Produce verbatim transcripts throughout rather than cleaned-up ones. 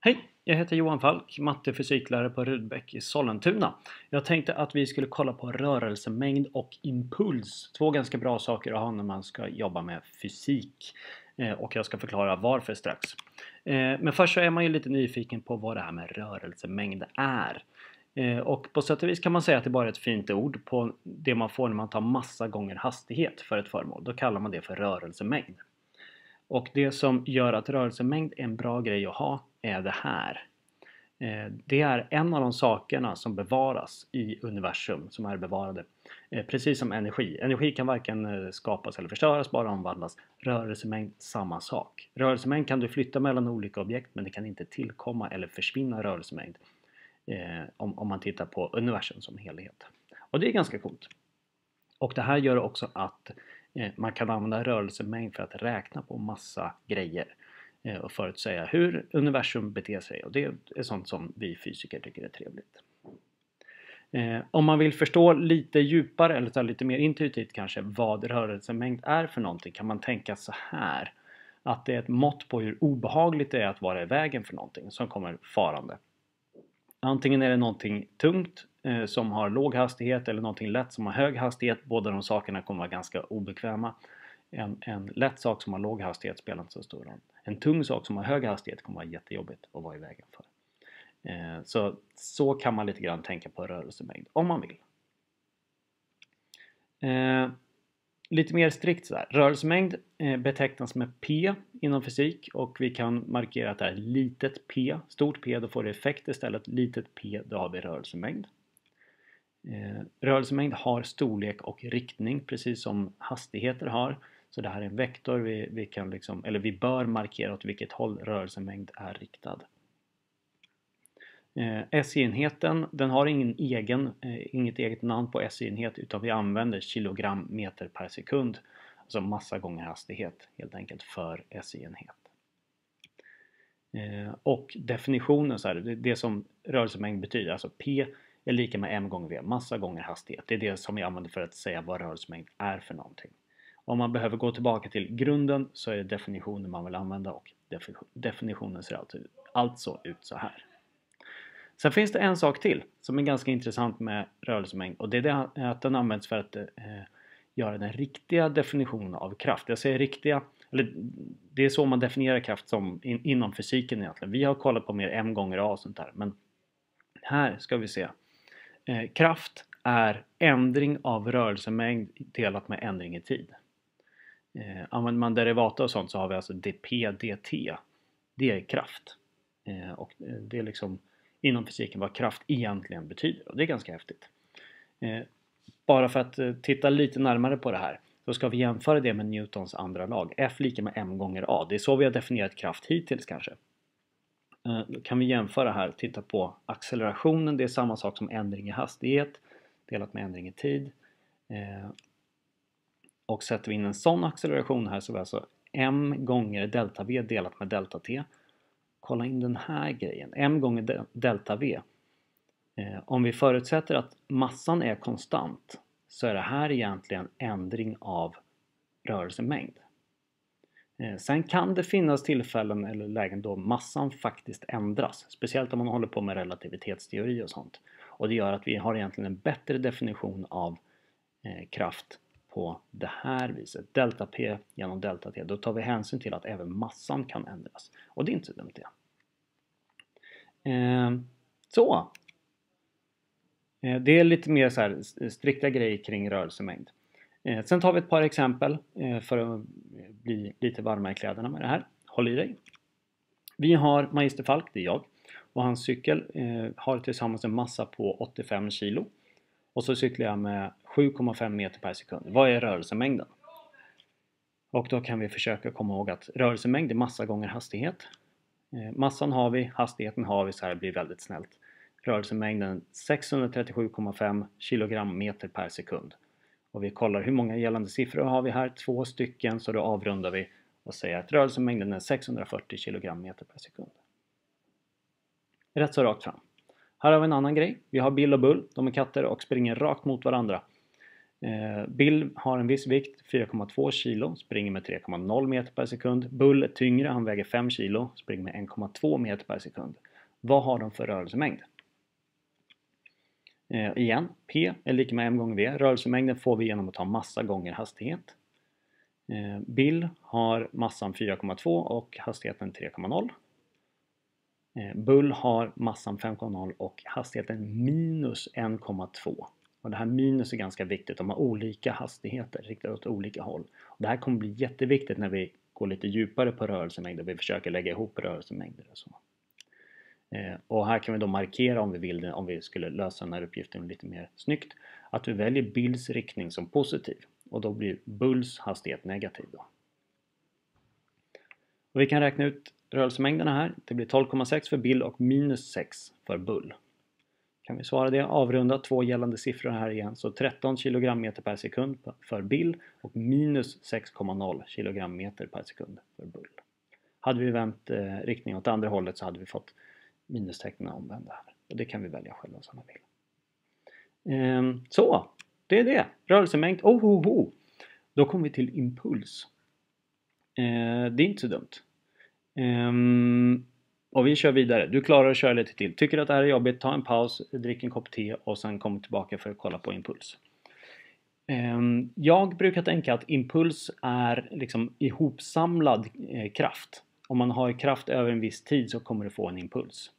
Hej, jag heter Johan Falk, mattefysiklärare på Rudbeck i Sollentuna. Jag tänkte att vi skulle kolla på rörelsemängd och impuls. Två ganska bra saker att ha när man ska jobba med fysik. Eh, och jag ska förklara varför strax. Eh, men först så är man ju lite nyfiken på vad det här med rörelsemängd är. Eh, och på sätt och vis kan man säga att det bara är ett fint ord på det man får när man tar massa gånger hastighet för ett föremål. Då kallar man det för rörelsemängd. Och det som gör att rörelsemängd är en bra grej att ha är det här. Det är en av de sakerna som bevaras i universum, som är bevarade. Precis som energi. Energi kan varken skapas eller förstöras, bara omvandlas. Rörelsemängd, samma sak. Rörelsemängd kan du flytta mellan olika objekt, men det kan inte tillkomma eller försvinna rörelsemängd. Om, om man tittar på universum som helhet. Och det är ganska coolt. Och det här gör också att man kan använda rörelsemängd för att räkna på massa grejer och förutsäga hur universum beter sig, och det är sånt som vi fysiker tycker är trevligt. Om man vill förstå lite djupare eller lite mer intuitivt kanske vad rörelsemängd är för någonting, kan man tänka så här, att det är ett mått på hur obehagligt det är att vara i vägen för någonting som kommer farande. Antingen är det någonting tungt eh, som har låg hastighet eller någonting lätt som har hög hastighet. Båda de sakerna kommer vara ganska obekväma. En, en lätt sak som har låg hastighet spelar inte så stor roll. En tung sak som har hög hastighet kommer vara jättejobbigt att vara i vägen för. Eh, så, så kan man lite grann tänka på rörelsemängd om man vill. Eh, lite mer strikt så här. Rörelsemängd eh, betecknas med P inom fysik, och vi kan markera att det är litet P. Stort P, då får det effekt istället. Litet P, då har vi rörelsemängd. Eh, rörelsemängd har storlek och riktning, precis som hastigheter har. Så det här är en vektor, vi, vi, kan liksom, eller vi bör markera åt vilket håll rörelsemängd är riktad. Eh, S I-enheten, den har ingen egen, eh, inget eget namn på S I-enhet, utan vi använder kilogram meter per sekund. Alltså massa gånger hastighet helt enkelt för S I-enhet. Eh, och definitionen så här, det, det som rörelsemängd betyder, alltså P är lika med m gånger v, massa gånger hastighet. Det är det som vi använder för att säga vad rörelsemängd är för någonting. Om man behöver gå tillbaka till grunden så är det definitionen man vill använda, och definitionen ser alltså, alltså ut så här. Sen finns det en sak till som är ganska intressant med rörelsemängd, och det är att den används för att eh, göra den riktiga definitionen av kraft. Jag säger riktiga, eller det är så man definierar kraft som in, inom fysiken egentligen. Vi har kollat på mer m gånger a och sånt där, men här ska vi se. Eh, kraft är ändring av rörelsemängd delat med ändring i tid. Eh, använder man derivata och sånt så har vi alltså dp dt. Det är kraft. Eh, och det är liksom inom fysiken vad kraft egentligen betyder, och det är ganska häftigt. Eh, bara för att eh, titta lite närmare på det här så ska vi jämföra det med Newtons andra lag. F lika med m gånger a. Det är så vi har definierat kraft hittills kanske. Eh, då kan vi jämföra här, titta på accelerationen. Det är samma sak som ändring i hastighet delat med ändring i tid. Eh, och sätter vi in en sån acceleration här så är det alltså m gånger delta v delat med delta t. Kolla in den här grejen, m gånger delta v. Eh, om vi förutsätter att massan är konstant så är det här egentligen ändring av rörelsemängd. Eh, sen kan det finnas tillfällen eller lägen då massan faktiskt ändras. Speciellt om man håller på med relativitetsteori och sånt. Och det gör att vi har egentligen en bättre definition av eh, kraft på det här viset. Delta P genom delta T. Då tar vi hänsyn till att även massan kan ändras. Och det är inte så dumt det. Eh, så. Eh, det är lite mer så här strikta grejer kring rörelsemängd. Eh, sen tar vi ett par exempel eh, för att bli lite varma i kläderna med det här. Håll i dig. Vi har Magister Falk, det är jag. Och hans cykel eh, har tillsammans en massa på åttiofem kilo. Och så cyklar jag med sju komma fem meter per sekund. Vad är rörelsemängden? Och då kan vi försöka komma ihåg att rörelsemängd är massa gånger hastighet. Eh, massan har vi, hastigheten har vi, så här blir väldigt snällt. Rörelsemängden sexhundratrettiosju komma fem kilogram meter per sekund. Och vi kollar hur många gällande siffror har vi här, två stycken, så då avrundar vi och säger att rörelsemängden är sexhundrafyrtio kilogram meter per sekund. Rätt så rakt fram. Här har vi en annan grej. Vi har Bill och Bull, de är katter och springer rakt mot varandra. Eh, Bill har en viss vikt, fyra komma två kilo, springer med tre komma noll meter per sekund. Bull är tyngre, han väger fem kilo, springer med en komma två meter per sekund. Vad har de för rörelsemängd? Eh, igen, P är lika med m gånger v. Rörelsemängden får vi genom att ta massa gånger hastighet. Eh, Bill har massan fyra komma två och hastigheten tre komma noll. Eh, Bull har massan fem komma noll och hastigheten minus en komma två. Och det här minus är ganska viktigt. De har olika hastigheter riktade åt olika håll. Och det här kommer bli jätteviktigt när vi går lite djupare på rörelsemängder. Vi försöker lägga ihop rörelsemängder och så. Eh, och här kan vi då markera om vi vill det, om vi skulle lösa den här uppgiften lite mer snyggt. Att vi väljer Bills riktning som positiv. Och då blir Bulls hastighet negativ då. Och vi kan räkna ut rörelsemängderna här. Det blir tolv komma sex för Bill och minus sex för Bull. Kan vi svara det? Avrunda två gällande siffror här igen. Så tretton kilogrammeter per sekund för Bill och minus sex komma noll kilogrammeter per sekund för Bull. Hade vi vänt eh, riktning åt andra hållet så hade vi fått minustecknen omvända här. Och det kan vi välja själva som vi vill. Ehm, så, det är det. Rörelsemängd. Oh, oh, oh. Då kommer vi till impuls. Ehm, det är inte så dumt. Ehm, och vi kör vidare. Du klarar att köra lite till. Tycker att det här är jobbigt, ta en paus, drick en kopp te och sen kom tillbaka för att kolla på impuls. Ehm, jag brukar tänka att impuls är liksom ihopsamlad eh, kraft. Om man har kraft över en viss tid så kommer du få en impuls.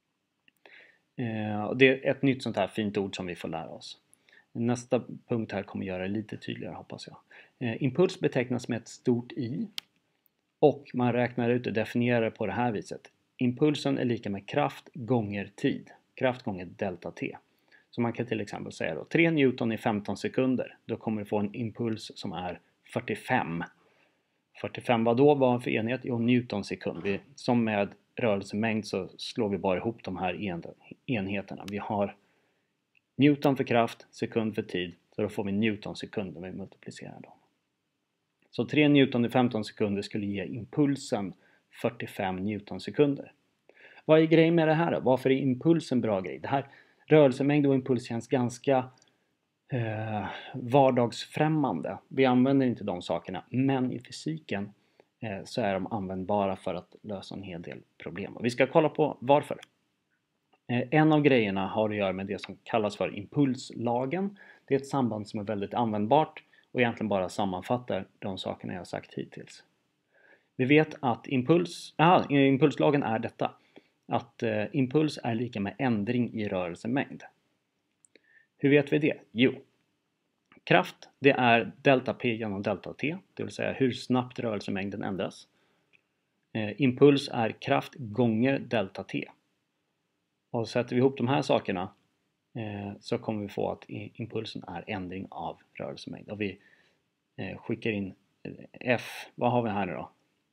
Ehm, det är ett nytt sånt här fint ord som vi får lära oss. Nästa punkt här kommer göra det lite tydligare, hoppas jag. Ehm, impuls betecknas med ett stort I. Och man räknar ut och definierar på det här viset. Impulsen är lika med kraft gånger tid. Kraft gånger delta t. Så man kan till exempel säga då tre newton i femton sekunder. Då kommer du få en impuls som är fyrtiofem. fyrtiofem vad då var för enhet? Jo, newton sekund. Vi, som med rörelsemängd så slår vi bara ihop de här en, enheterna. Vi har newton för kraft, sekund för tid. Så då får vi newton sekund om vi multiplicerar dem. Så tre newton i femton sekunder skulle ge impulsen fyrtiofem newton sekunder. Vad är grejen med det här då? Varför är impuls en bra grej? Det här rörelsemängd och impuls känns ganska eh, vardagsfrämmande. Vi använder inte de sakerna. Men i fysiken eh, så är de användbara för att lösa en hel del problem. Och vi ska kolla på varför. Eh, en av grejerna har att göra med det som kallas för impulslagen. Det är ett samband som är väldigt användbart och egentligen bara sammanfattar de sakerna jag har sagt hittills. Vi vet att impuls, aha, impulslagen är detta. Att eh, impuls är lika med ändring i rörelsemängd. Hur vet vi det? Jo, kraft det är delta P genom delta T. Det vill säga hur snabbt rörelsemängden ändras. Eh, impuls är kraft gånger delta T. Och sätter vi ihop de här sakerna eh, så kommer vi få att impulsen är ändring av rörelsemängd. Och vi eh, skickar in F. Vad har vi här nu då?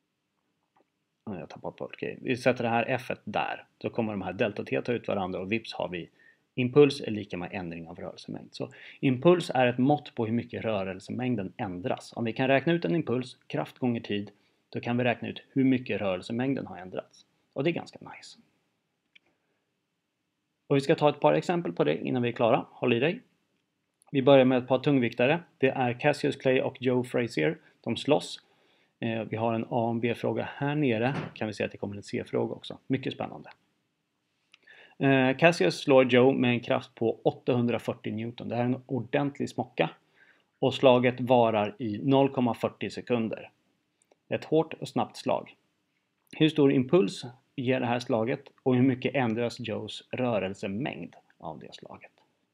Jag har tappat bort. Okej. Vi sätter det här F där. Då kommer de här delta T ta ut varandra och vips har vi impuls är lika med ändring av rörelsemängd. Så impuls är ett mått på hur mycket rörelsemängden ändras. Om vi kan räkna ut en impuls, kraft gånger tid, då kan vi räkna ut hur mycket rörelsemängden har ändrats. Och det är ganska nice. Och vi ska ta ett par exempel på det innan vi är klara. Håll i dig. Vi börjar med ett par tungviktare. Det är Cassius Clay och Joe Frazier. De slåss. Vi har en A och B-fråga här nere. Kan vi se att det kommer en C-fråga också. Mycket spännande. Cassius slår Joe med en kraft på åttahundrafyrtio newton. Det här är en ordentlig smocka. Och slaget varar i noll komma fyrtio sekunder. Ett hårt och snabbt slag. Hur stor impuls ger det här slaget? Och hur mycket ändras Joes rörelsemängd av det slaget?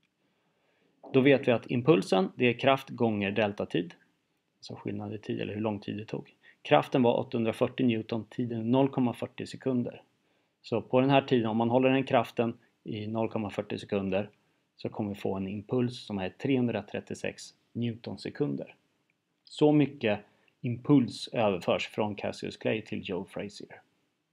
Då vet vi att impulsen det är kraft gånger deltatid. Alltså skillnad i tid eller hur lång tid det tog. Kraften var åttahundrafyrtio newton, tiden noll komma fyrtio sekunder. Så på den här tiden, om man håller den kraften i noll komma fyrtio sekunder så kommer vi få en impuls som är trehundratrettiosex newton sekunder. Så mycket impuls överförs från Cassius Clay till Joe Frazier.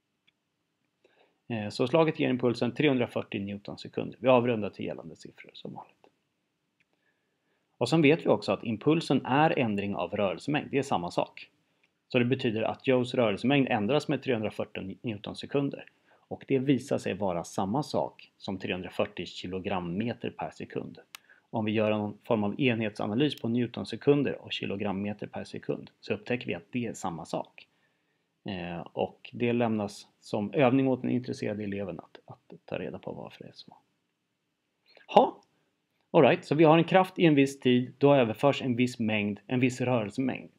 Så slaget ger impulsen trehundrafyrtio newton sekunder. Vi avrundar till gällande siffror som vanligt. Och sen vet vi också att impulsen är ändring av rörelsemängd. Det är samma sak. Så det betyder att Joes rörelsemängd ändras med trehundrafyrtio newton sekunder. Och det visar sig vara samma sak som trehundrafyrtio kilogrammeter per sekund. om vi gör någon form av enhetsanalys på newtonsekunder och kilogrammeter per sekund, så upptäcker vi att det är samma sak. Eh, och det lämnas som övning åt den intresserade eleven att, att ta reda på varför det är så. Ha, all right, så vi har en kraft i en viss tid, då överförs en viss mängd, en viss rörelsemängd.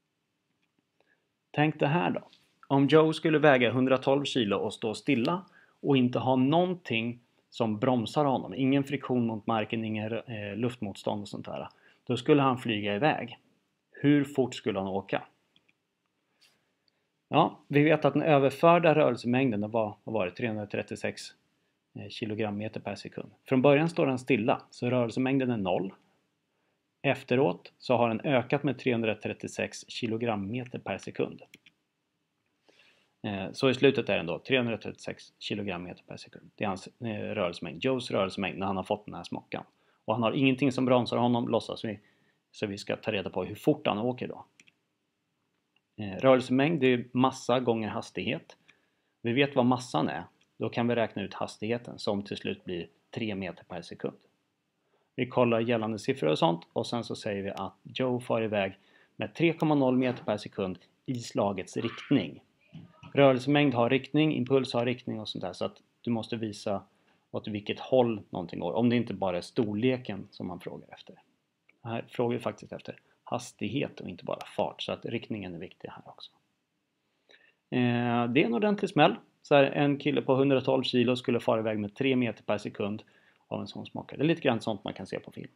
Tänk det här då. Om Joe skulle väga hundratolv kilo och stå stilla och inte ha någonting som bromsar honom, ingen friktion mot marken, ingen eh, luftmotstånd och sånt där, då skulle han flyga iväg. Hur fort skulle han åka? Ja, vi vet att den överförda rörelsemängden var, var det trehundratrettiosex kilogrammeter per sekund. Från början står den stilla, så rörelsemängden är noll. Efteråt så har den ökat med trehundratrettiosex kilogrammeter per sekund. Så i slutet är den då trehundratrettiosex kilogrammeter per sekund. Det är hans rörelsemängd, Joes rörelsemängd när han har fått den här smockan. Och han har ingenting som bromsar honom, låtsas vi. Så vi ska ta reda på hur fort han åker då. Rörelsemängd, det är massa gånger hastighet. Vi vet vad massan är. Då kan vi räkna ut hastigheten som till slut blir tre meter per sekund. Vi kollar gällande siffror och sånt och sen så säger vi att Joe far iväg med tre komma noll meter per sekund i slagets riktning. Rörelsemängd har riktning, impuls har riktning och sånt där, så att du måste visa åt vilket håll någonting går. Om det inte bara är storleken som man frågar efter. Här frågar vi faktiskt efter hastighet och inte bara fart, så att riktningen är viktig här också. Eh, det är en ordentlig smäll. Så här, en kille på hundratolv kilo skulle fara iväg med tre meter per sekund av en sån smakare. Det är lite grann sånt man kan se på film.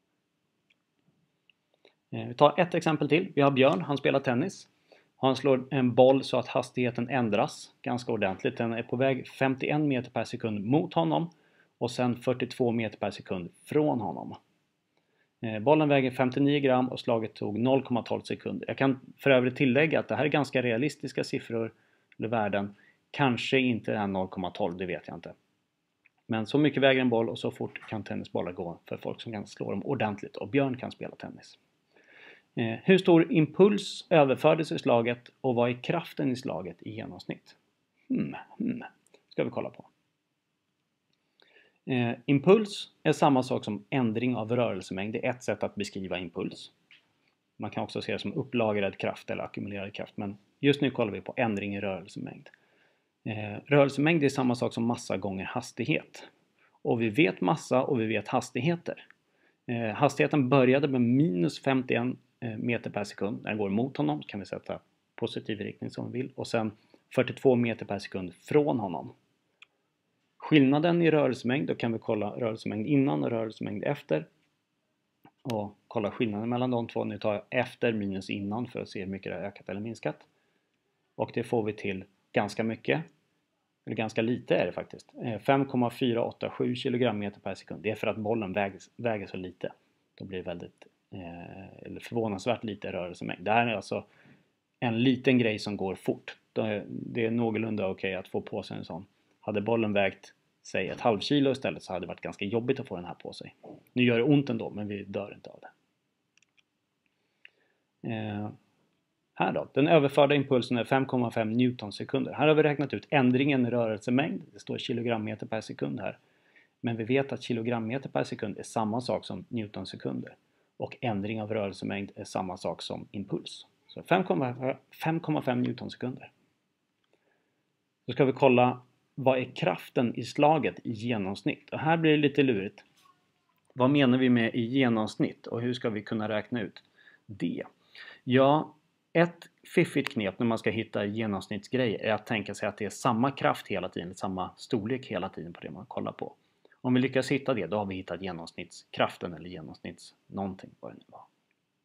Eh, vi tar ett exempel till. Vi har Björn, han spelar tennis. Han slår en boll så att hastigheten ändras ganska ordentligt. Den är på väg femtioen meter per sekund mot honom och sen fyrtiotvå meter per sekund från honom. Bollen väger femtionio gram och slaget tog noll komma tolv sekunder. Jag kan för övrigt tillägga att det här är ganska realistiska siffror eller värden. Kanske inte är noll komma tolv, det vet jag inte. Men så mycket väger en boll och så fort kan tennisbollar gå för folk som kan slå dem ordentligt. Och Björn kan spela tennis. Eh, hur stor impuls överfördes i slaget och vad är kraften i slaget i genomsnitt? Hmm, hmm. Ska vi kolla på. Eh, impuls är samma sak som ändring av rörelsemängd. Det är ett sätt att beskriva impuls. Man kan också se det som upplagrad kraft eller ackumulerad kraft. Men just nu kollar vi på ändring i rörelsemängd. Eh, rörelsemängd är samma sak som massa gånger hastighet. Och vi vet massa och vi vet hastigheter. Eh, hastigheten började med minus femtioen meter per sekund. När den går mot honom kan vi sätta positiv riktning som vi vill. Och sen fyrtiotvå meter per sekund från honom. Skillnaden i rörelsemängd, då kan vi kolla rörelsemängd innan och rörelsemängd efter. Och kolla skillnaden mellan de två. Nu tar jag efter minus innan för att se hur mycket det har ökat eller minskat. Och det får vi till ganska mycket. Eller ganska lite är det faktiskt. fem komma fyra åtta sju kilogrammeter per sekund. Det är för att bollen väger, väger så lite. Då blir det väldigt, eh, eller förvånansvärt lite rörelsemängd. Det här är alltså en liten grej som går fort. Det är någorlunda okej att få på sig en sån. Hade bollen vägt, säg ett halv kilo istället, så hade det varit ganska jobbigt att få den här på sig. Nu gör det ont ändå, men vi dör inte av det. Eh, här då, den överförda impulsen är fem komma fem newtonsekunder. Här har vi räknat ut ändringen i rörelsemängd. Det står kilogrammeter per sekund här. Men vi vet att kilogrammeter per sekund är samma sak som newtonsekunder. Och ändring av rörelsemängd är samma sak som impuls. Så fem komma fem newtonsekunder. Då ska vi kolla vad är kraften i slaget i genomsnitt. Och här blir det lite lurigt. Vad menar vi med i genomsnitt och hur ska vi kunna räkna ut det? Ja, ett fiffigt knep när man ska hitta genomsnittsgrejer är att tänka sig att det är samma kraft hela tiden, samma storlek hela tiden på det man kollar på. Om vi lyckas hitta det, då har vi hittat genomsnittskraften eller genomsnitts någonting, vad det nu var.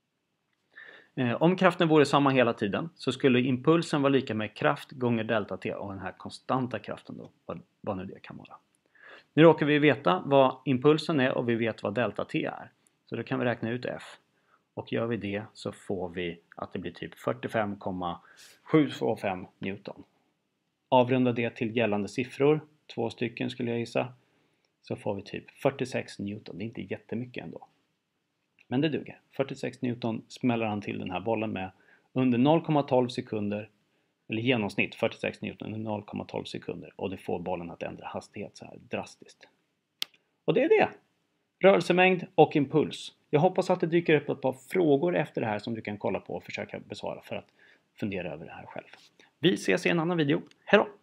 Om kraften vore samma hela tiden så skulle impulsen vara lika med kraft gånger delta t och den här konstanta kraften då, vad, vad nu det kan vara. Nu råkar vi veta vad impulsen är och vi vet vad delta t är. Så då kan vi räkna ut F. Och gör vi det så får vi att det blir typ fyrtiofem komma sju två fem newton. Avrunda det till gällande siffror, två stycken skulle jag gissa, så får vi typ fyrtiosex newton. Det är inte jättemycket ändå. Men det duger. fyrtiosex newton smäller han till den här bollen med under noll komma tolv sekunder. Eller genomsnitt fyrtiosex newton under noll komma tolv sekunder. Och det får bollen att ändra hastighet så här drastiskt. Och det är det. Rörelsemängd och impuls. Jag hoppas att det dyker upp ett par frågor efter det här som du kan kolla på och försöka besvara för att fundera över det här själv. Vi ses i en annan video. Hej då!